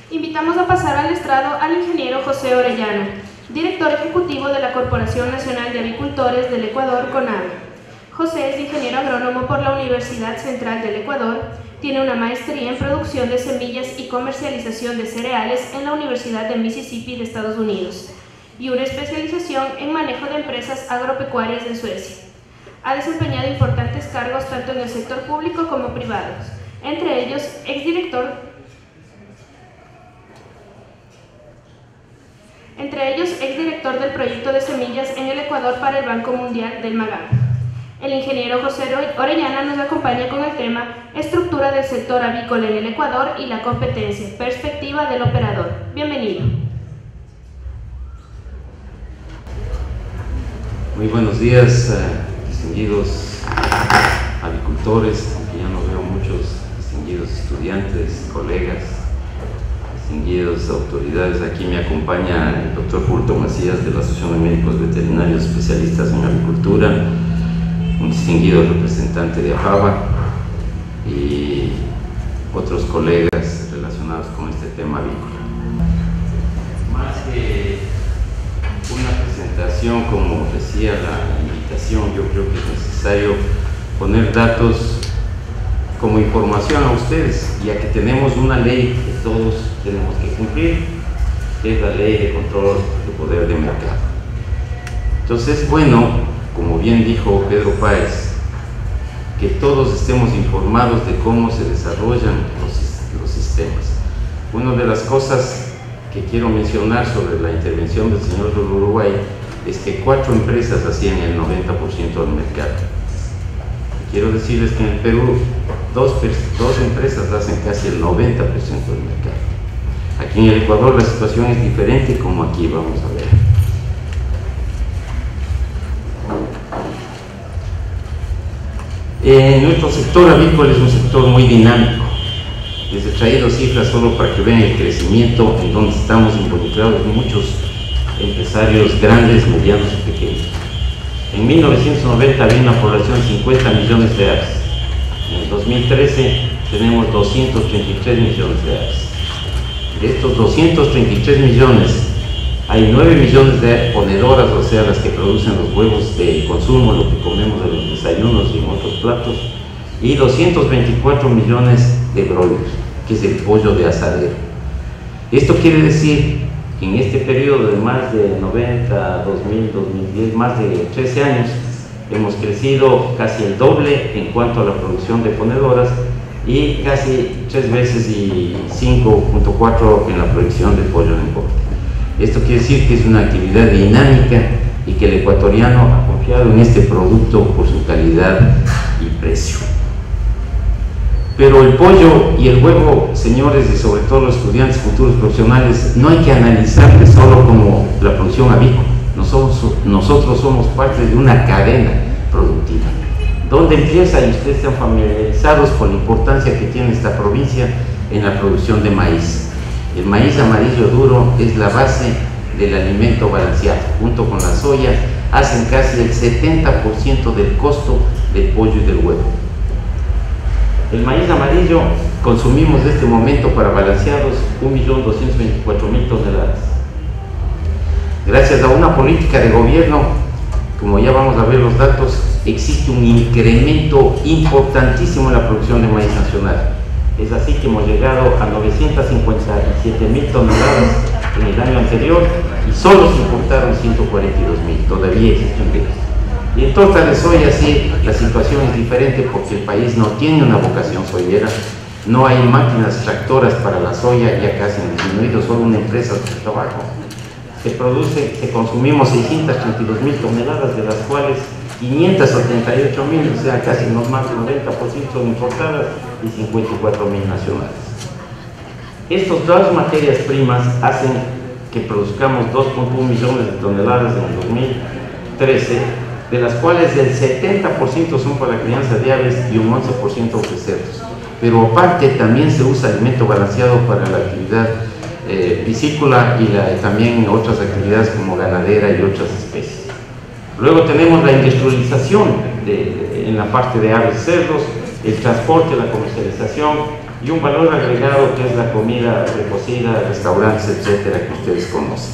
Invitamos a pasar al estrado al ingeniero José Orellana, director ejecutivo de la Corporación Nacional de Avicultores del Ecuador, CONAVE. José es ingeniero agrónomo por la Universidad Central del Ecuador, tiene una maestría en producción de semillas y comercialización de cereales en la Universidad de Mississippi de Estados Unidos y una especialización en manejo de empresas agropecuarias en Suecia. Ha desempeñado importantes cargos tanto en el sector público como privado, entre ellos exdirector del proyecto de semillas en el Ecuador para el Banco Mundial del Magal. El ingeniero José Orellana nos acompaña con el tema Estructura del sector avícola en el Ecuador y la competencia, perspectiva del operador. Bienvenido. Muy buenos días, distinguidos avicultores, aunque ya no veo muchos distinguidos estudiantes, colegas, distinguidas autoridades. Aquí me acompaña el doctor Fulto Macías de la Asociación de Médicos Veterinarios Especialistas en Avicultura, un distinguido representante de AFABA y otros colegas relacionados con este tema avícola. Más que una presentación, como decía la invitación, yo creo que es necesario poner datos como información a ustedes, ya que tenemos una ley que todos tenemos que cumplir, que es la Ley de Control de Poder de Mercado. Entonces, bueno, como bien dijo Pedro Páez, que todos estemos informados de cómo se desarrollan los sistemas. Una de las cosas que quiero mencionar sobre la intervención del señor del Uruguay es que 4 empresas hacían el 90% del mercado. Quiero decirles que en el Perú dos empresas hacen casi el 90% del mercado. Aquí en el Ecuador la situación es diferente, como aquí vamos a ver. Nuestro sector avícola es un sector muy dinámico. Les he traído cifras solo para que vean el crecimiento en donde estamos involucrados muchos empresarios grandes, medianos y pequeños. En 1990 había una población de 50 millones de aves. En el 2013 tenemos 233 millones de aves. De estos 233 millones, hay 9 millones de ponedoras, o sea, las que producen los huevos de consumo, lo que comemos en los desayunos y en otros platos, y 224 millones de broilers, que es el pollo de asadero. Esto quiere decir que en este periodo de más de 90, 2000, 2010, más de 13 años, hemos crecido casi el doble en cuanto a la producción de ponedoras y casi 3 veces y 5.4 en la producción de pollo en corte. Esto quiere decir que es una actividad dinámica y que el ecuatoriano ha confiado en este producto por su calidad y precio. Pero el pollo y el huevo, señores, y sobre todo los estudiantes futuros profesionales, no hay que analizarle solo como la producción avícola. Nosotros somos parte de una cadena productiva. ¿Dónde empieza? Y ustedes están familiarizados con la importancia que tiene esta provincia en la producción de maíz. El maíz amarillo duro es la base del alimento balanceado. Junto con la soya, hacen casi el 70% del costo del pollo y del huevo. El maíz amarillo consumimos en este momento para balanceados 1.224.000 toneladas. Gracias a una política de gobierno, como ya vamos a ver los datos, existe un incremento importantísimo en la producción de maíz nacional. Es así que hemos llegado a 957.000 toneladas en el año anterior y solo se importaron 142.000, todavía existe un déficit. Y en torta de soya sí, la situación es diferente porque el país no tiene una vocación soyera, no hay máquinas tractoras para la soya, ya casi han disminuido, solo una empresa de trabajo. Se consumimos 632.000 toneladas, de las cuales 578.000, o sea, casi más del 90% son importadas y 54.000 nacionales. Estas dos materias primas hacen que produzcamos 2.1 millones de toneladas en el 2013, de las cuales el 70% son para la crianza de aves y un 11% de cerdos. Pero aparte también se usa alimento balanceado para la actividad piscícola y también otras actividades como ganadera y otras especies. Luego tenemos la industrialización en la parte de aves y cerdos, el transporte, la comercialización y un valor agregado que es la comida recocida, restaurantes, etcétera, que ustedes conocen.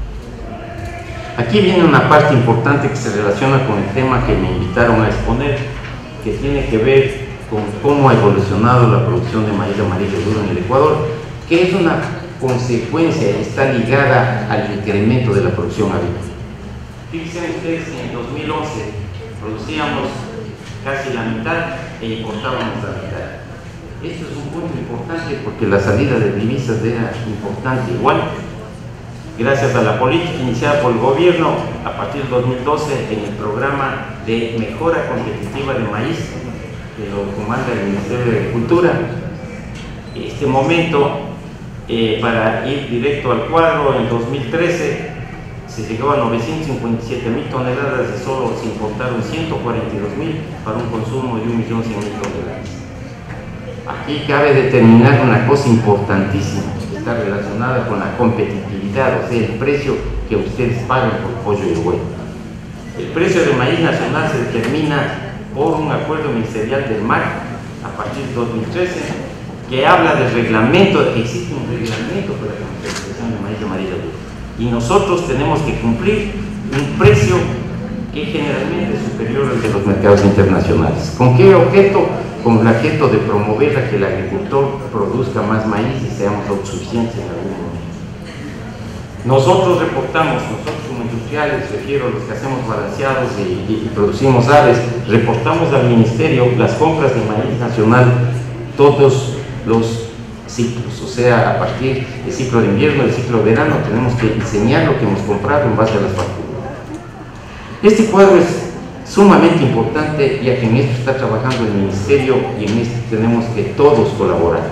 Aquí viene una parte importante que se relaciona con el tema que me invitaron a exponer, que tiene que ver con cómo ha evolucionado la producción de maíz amarillo duro en el Ecuador, que es una consecuencia, está ligada al incremento de la producción avícola. Fíjense ustedes que en 2011 producíamos casi la mitad e importábamos la mitad. Esto es un punto importante porque la salida de divisas era importante. Igual, gracias a la política iniciada por el gobierno a partir del 2012 en el programa de mejora competitiva de maíz, que lo comanda el Ministerio de Agricultura, este momento, para ir directo al cuadro, en 2013 se llegó a 957.000 toneladas y solo se importaron 142.000 para un consumo de 1.100.000 toneladas. Aquí cabe determinar una cosa importantísima que está relacionada con la competitividad, o sea, el precio que ustedes pagan por pollo y huevo. El precio del maíz nacional se determina por un acuerdo ministerial del MAC a partir de 2013 que habla del reglamento, existe un reglamento para la comercialización de maíz amarillo duro. Y nosotros tenemos que cumplir un precio que generalmente es superior al de los mercados internacionales. ¿Con qué objeto? Con el objeto de promover a que el agricultor produzca más maíz y seamos autosuficientes en algún momento. Nosotros reportamos, nosotros como industriales, refiero a los que hacemos balanceados y producimos aves, reportamos al Ministerio las compras de maíz nacional todos los ciclos, o sea, a partir del ciclo de invierno, del ciclo de verano, tenemos que enseñar lo que hemos comprado en base a las facturas. Este cuadro es sumamente importante, ya que en esto está trabajando el Ministerio y en esto tenemos que todos colaborar.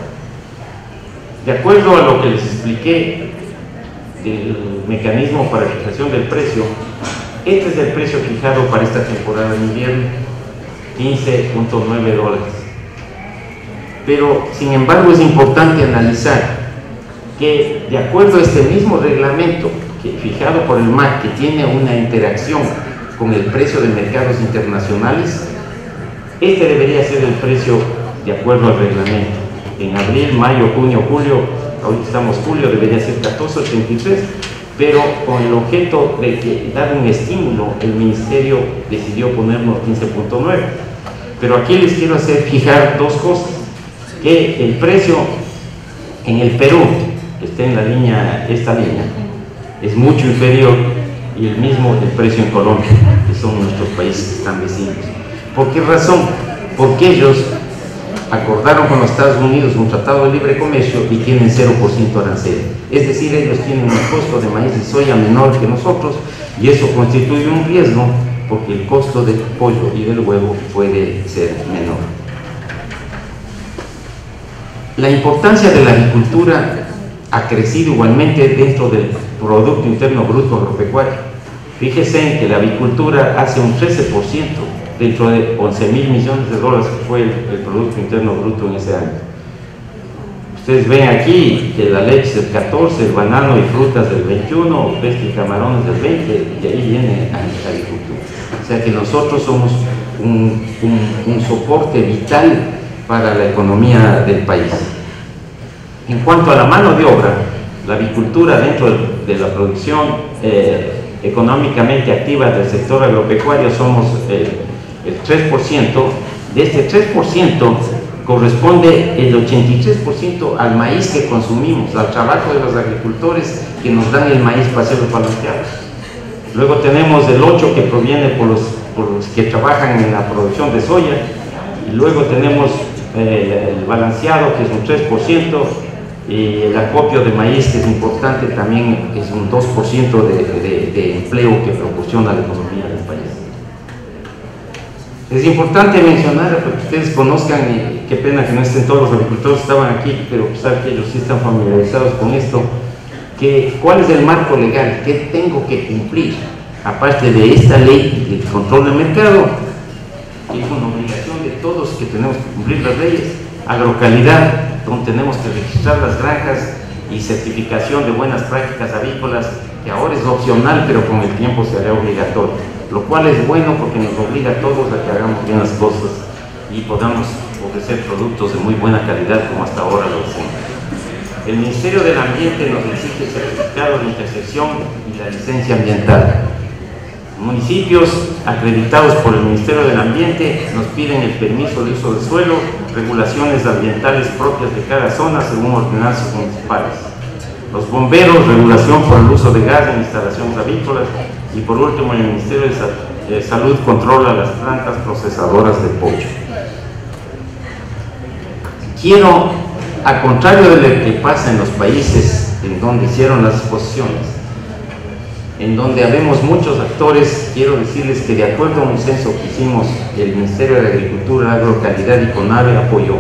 De acuerdo a lo que les expliqué del mecanismo para fijación del precio, este es el precio fijado para esta temporada de invierno, $15.9. Pero, sin embargo, es importante analizar que, de acuerdo a este mismo reglamento fijado por el MAC, que tiene una interacción con el precio de mercados internacionales, este debería ser el precio de acuerdo al reglamento. En abril, mayo, junio, julio, ahorita estamos julio, debería ser 14.83, pero con el objeto de dar un estímulo, el Ministerio decidió ponernos 15.9. Pero aquí les quiero hacer fijar dos cosas: que el precio en el Perú, que está en la línea, esta línea, es mucho inferior, y el mismo el precio en Colombia, que son nuestros países que están vecinos. ¿Por qué razón? Porque ellos acordaron con los Estados Unidos un tratado de libre comercio y tienen 0% arancel. Es decir, ellos tienen un costo de maíz y soya menor que nosotros, y eso constituye un riesgo porque el costo del pollo y del huevo puede ser menor. La importancia de la agricultura ha crecido igualmente dentro del Producto Interno Bruto Agropecuario. Fíjense en que la avicultura hace un 13% dentro de 11.000 millones de dólares que fue el Producto Interno Bruto en ese año. Ustedes ven aquí que la leche es del 14, el banano y frutas del 21, pesca y camarones del 20, y ahí viene la agricultura. O sea que nosotros somos un soporte vital para la economía del país. En cuanto a la mano de obra, la avicultura dentro de la producción económicamente activa del sector agropecuario somos el 3%. De este 3% corresponde el 83% al maíz que consumimos, al trabajo de los agricultores que nos dan el maíz para hacerlo balanceado. Luego tenemos el 8% que proviene por los que trabajan en la producción de soya, y luego tenemos el balanceado, que es un 3%, y el acopio de maíz, que es importante también, es un 2% de empleo que proporciona la economía del país. Es importante mencionar, para que ustedes conozcan, y qué pena que no estén todos los agricultores que estaban aquí, pero saben que ellos sí están familiarizados con esto, que cuál es el marco legal, qué tengo que cumplir, aparte de esta ley de control del mercado, que es una obligación de todos que tenemos que cumplir las leyes. Agrocalidad, donde tenemos que registrar las granjas, y certificación de buenas prácticas avícolas, que ahora es opcional, pero con el tiempo será obligatorio, lo cual es bueno porque nos obliga a todos a que hagamos bien las cosas y podamos ofrecer productos de muy buena calidad como hasta ahora lo hacemos. El Ministerio del Ambiente nos exige el certificado de intersección y la licencia ambiental. Municipios acreditados por el Ministerio del Ambiente nos piden el permiso de uso del suelo, regulaciones ambientales propias de cada zona según ordenanzas municipales. Los bomberos, regulación por el uso de gas en instalaciones avícolas, y por último el Ministerio de Salud controla las plantas procesadoras de pollo. Quiero, al contrario de lo que pasa en los países en donde hicieron las exposiciones, en donde habemos muchos actores, quiero decirles que de acuerdo a un censo que hicimos, el Ministerio de Agricultura, Agrocalidad y CONAVE apoyó,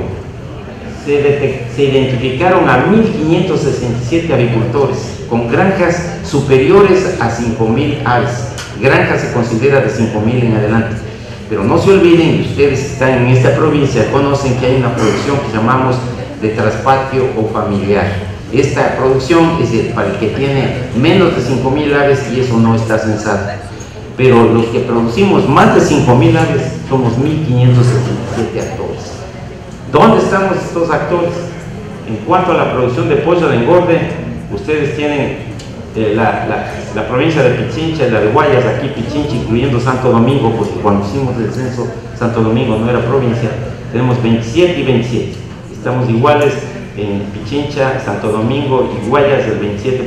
se identificaron a 1.567 agricultores con granjas superiores a 5.000 aves. Granja se considera de 5.000 en adelante. Pero no se olviden, ustedes que están en esta provincia conocen que hay una producción que llamamos de traspatio o familiar. Esta producción es para el que tiene menos de 5.000 aves y eso no está censado. Pero los que producimos más de 5.000 aves somos 1.577 actores. ¿Dónde estamos estos actores? En cuanto a la producción de pollo de engorde, ustedes tienen la provincia de Pichincha y la de Guayas, aquí Pichincha incluyendo Santo Domingo, porque cuando hicimos el censo Santo Domingo no era provincia, tenemos 27 y 27. Estamos iguales en Pichincha, Santo Domingo y Guayas el 27%,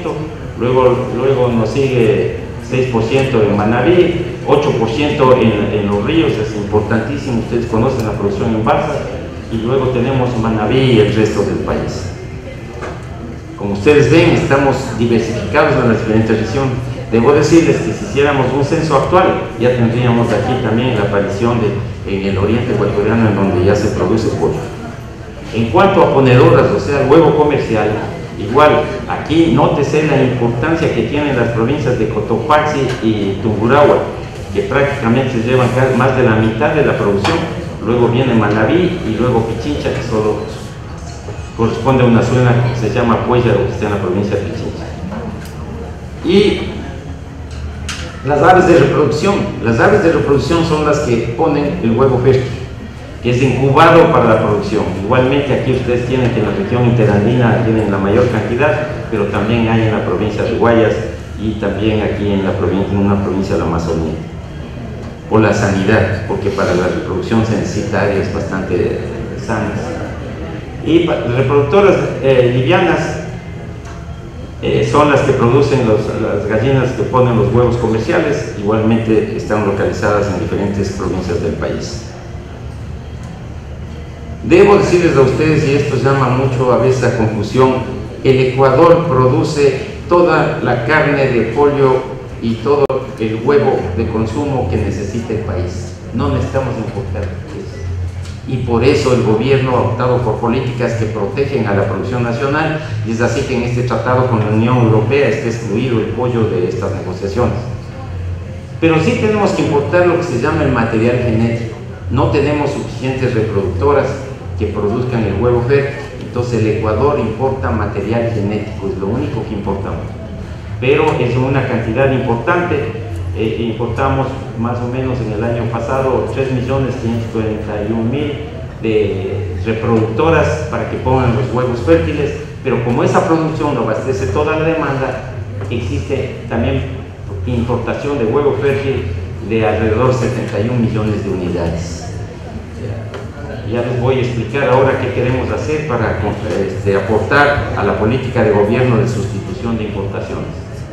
luego nos sigue 6% en Manabí, 8% en Los Ríos, es importantísimo, ustedes conocen la producción en Balsa, y luego tenemos Manabí y el resto del país. Como ustedes ven, estamos diversificados en las diferentes regiones. Debo decirles que si hiciéramos un censo actual, ya tendríamos aquí también la aparición en el oriente ecuatoriano, en donde ya se produce pollo. En cuanto a ponedoras, o sea, el huevo comercial, igual, aquí nótese la importancia que tienen las provincias de Cotopaxi y Tungurahua, que prácticamente llevan más de la mitad de la producción. Luego viene Manabí y luego Pichincha, que solo corresponde a una zona que se llama Puella, que está en la provincia de Pichincha. Y las aves de reproducción. Las aves de reproducción son las que ponen el huevo fértil, que es incubado para la producción. Igualmente aquí ustedes tienen que en la región interandina tienen la mayor cantidad, pero también hay en la provincia de Guayas y también aquí en una provincia de la Amazonía. Por la sanidad, porque para la reproducción se necesita áreas bastante sanas. Y reproductoras livianas son las que producen las gallinas que ponen los huevos comerciales, igualmente están localizadas en diferentes provincias del país. Debo decirles a ustedes, y esto llama mucho a veces a confusión, el Ecuador produce toda la carne de pollo y todo el huevo de consumo que necesita el país. No necesitamos importar eso. Y por eso el gobierno ha optado por políticas que protegen a la producción nacional, y es así que en este tratado con la Unión Europea está excluido el pollo de estas negociaciones. Pero sí tenemos que importar lo que se llama el material genético. No tenemos suficientes reproductoras que produzcan el huevo fértil, entonces el Ecuador importa material genético, es lo único que importamos. Pero es una cantidad importante. Importamos más o menos en el año pasado 3.541.000 de reproductoras para que pongan los huevos fértiles, pero como esa producción no abastece toda la demanda, existe también importación de huevo fértil de alrededor de 71 millones de unidades. Ya les voy a explicar ahora qué queremos hacer para aportar a la política de gobierno de sustitución de importaciones.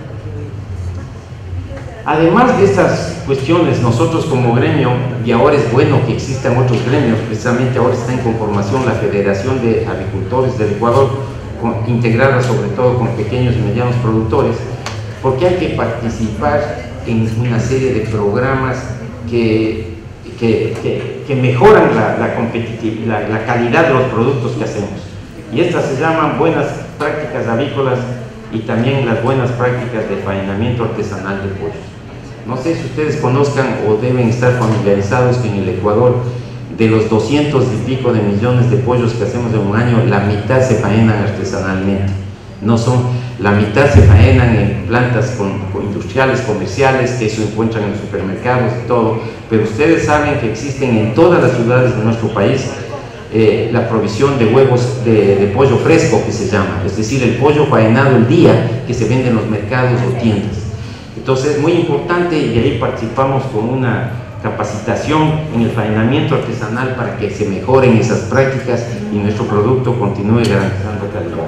Además de estas cuestiones, nosotros como gremio, y ahora es bueno que existan otros gremios, precisamente ahora está en conformación la Federación de Agricultores del Ecuador, integrada sobre todo con pequeños y medianos productores, porque hay que participar en una serie de programas que mejoran la calidad de los productos que hacemos. Y estas se llaman buenas prácticas avícolas y también las buenas prácticas de faenamiento artesanal de pollos. No sé si ustedes conozcan o deben estar familiarizados que en el Ecuador, de los 200 y pico de millones de pollos que hacemos en un año, la mitad se faenan artesanalmente. No son, la mitad se faenan en plantas industriales, comerciales, que eso encuentran en supermercados y todo, pero ustedes saben que existen en todas las ciudades de nuestro país la provisión de huevos de pollo fresco, que se llama, es decir, el pollo faenado el día que se vende en los mercados o tiendas. Entonces es muy importante, y ahí participamos con una capacitación en el faenamiento artesanal para que se mejoren esas prácticas y nuestro producto continúe garantizando calidad.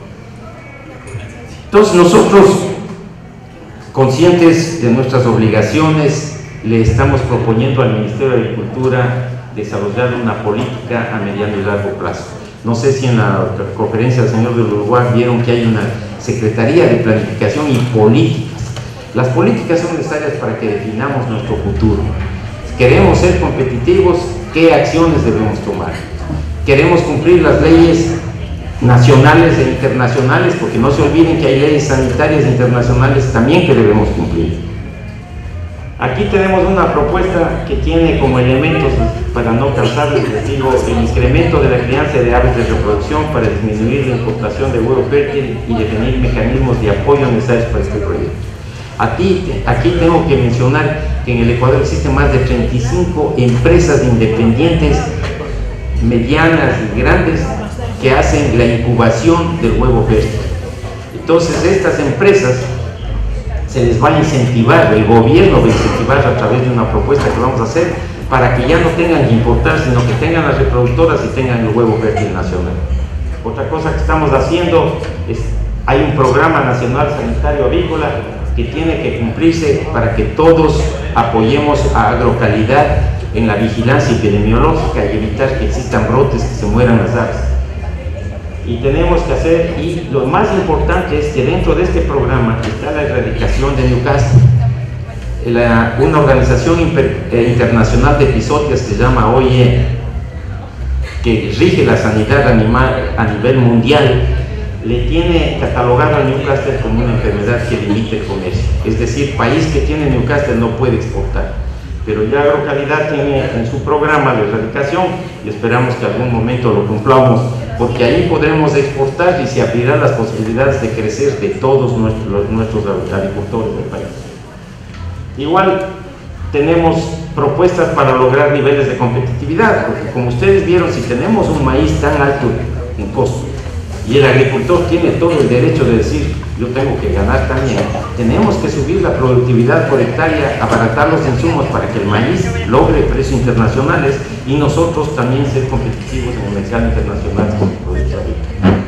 Entonces nosotros, conscientes de nuestras obligaciones, le estamos proponiendo al Ministerio de Agricultura desarrollar una política a mediano y largo plazo. No sé si en la conferencia del señor del Uruguay vieron que hay una Secretaría de Planificación y Políticas. Las políticas son necesarias para que definamos nuestro futuro. Queremos ser competitivos, ¿qué acciones debemos tomar? Queremos cumplir las leyes nacionales e internacionales, porque no se olviden que hay leyes sanitarias internacionales también que debemos cumplir. Aquí tenemos una propuesta que tiene como elementos, para no cansarles, les digo, el incremento de la crianza de aves de reproducción para disminuir la importación de huevo fértil y definir mecanismos de apoyo necesarios para este proyecto. Aquí tengo que mencionar que en el Ecuador existen más de 35 empresas independientes, medianas y grandes, que hacen la incubación del huevo fértil. Entonces estas empresas se les va a incentivar, el gobierno va a incentivar a través de una propuesta que vamos a hacer para que ya no tengan que importar, sino que tengan las reproductoras y tengan el huevo fértil nacional. Otra cosa que estamos haciendo es, hay un programa nacional sanitario avícola que tiene que cumplirse para que todos apoyemos a Agrocalidad en la vigilancia epidemiológica y evitar que existan brotes, que se mueran las aves. Y tenemos que hacer, y lo más importante es que dentro de este programa está la erradicación de Newcastle. Una organización internacional de episodios que se llama OIE, que rige la sanidad animal a nivel mundial, le tiene catalogado a Newcastle como una enfermedad que limita el comercio. Es decir, país que tiene Newcastle no puede exportar. Pero ya Agrocalidad tiene en su programa de erradicación y esperamos que algún momento lo cumplamos, porque ahí podremos exportar y se abrirán las posibilidades de crecer de todos nuestros agricultores del país. Igual tenemos propuestas para lograr niveles de competitividad, porque como ustedes vieron, si tenemos un maíz tan alto en costo y el agricultor tiene todo el derecho de decir yo tengo que ganar también, tenemos que subir la productividad por hectárea, abaratar los insumos para que el maíz logre precios internacionales y nosotros también ser competitivos en el mercado internacional con el producto agrícola.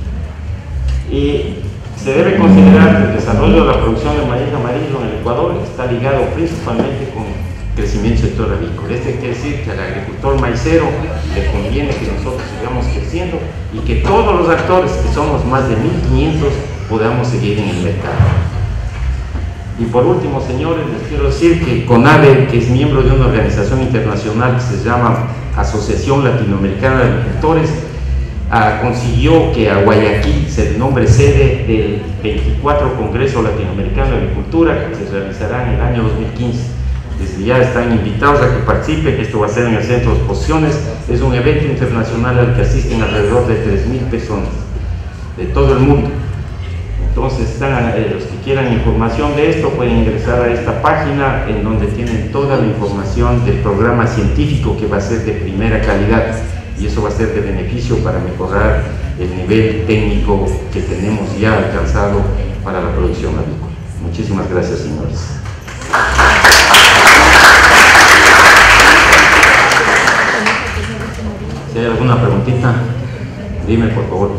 Y se debe considerar que el desarrollo de la producción de maíz amarillo en el Ecuador está ligado principalmente con el crecimiento del sector avícola. Esto quiere decir que al agricultor maicero le conviene que nosotros sigamos creciendo y que todos los actores, que somos más de 1.500, podamos seguir en el mercado. Y por último, señores, les quiero decir que CONAVE, que es miembro de una organización internacional que se llama Asociación Latinoamericana de Agricultores, consiguió que a Guayaquil se nombre sede del 24 Congreso Latinoamericano de Agricultura, que se realizará en el año 2015. Desde ya están invitados a que participen, que esto va a ser en el Centro de Exposiciones. Es un evento internacional al que asisten alrededor de 3.000 personas de todo el mundo. Entonces, los que quieran información de esto pueden ingresar a esta página, en donde tienen toda la información del programa científico, que va a ser de primera calidad, y eso va a ser de beneficio para mejorar el nivel técnico que tenemos ya alcanzado para la producción avícola. Muchísimas gracias, señores. Si hay alguna preguntita, dime por favor.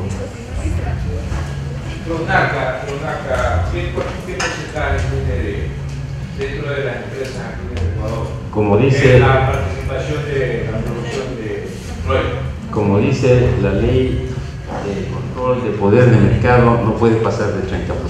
¿Qué porcentaje tiene dentro de las empresas aquí en el Ecuador? Como dice la participación de la producción de rollo. Como dice la ley de control de poder de mercado, no puede pasar del 30%.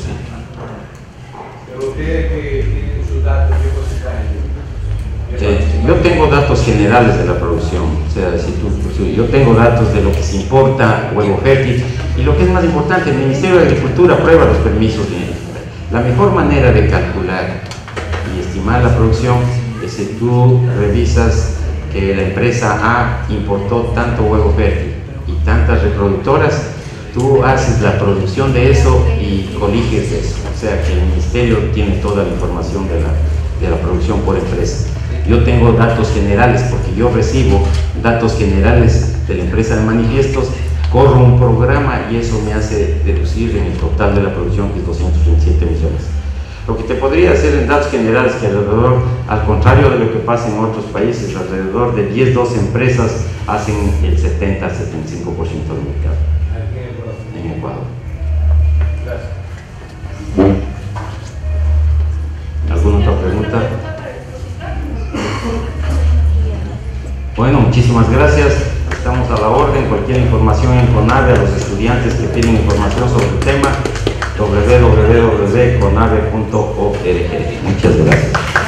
Pero ustedes que tienen sus datos, ¿qué porcentaje? Yo tengo datos generales de la producción, o sea, yo tengo datos de lo que se importa, huevo fértil, y lo que es más importante, el Ministerio de Agricultura aprueba los permisos. La mejor manera de calcular y estimar la producción es si tú revisas que la empresa A importó tanto huevo fértil y tantas reproductoras, tú haces la producción de eso y coliges eso, o sea que el Ministerio tiene toda la información de la producción por empresa. Yo tengo datos generales porque yo recibo datos generales de la empresa de manifiestos, corro un programa y eso me hace deducir en el total de la producción, que es 227 millones. Lo que te podría hacer en datos generales, que alrededor, al contrario de lo que pasa en otros países, alrededor de 10-12 empresas hacen el 70-75% del mercado. En Ecuador. Gracias. ¿Alguna otra pregunta? Bueno, muchísimas gracias. Estamos a la orden. Cualquier información en CONAVE, a los estudiantes que tienen información sobre el tema, www.conave.org. Muchas gracias.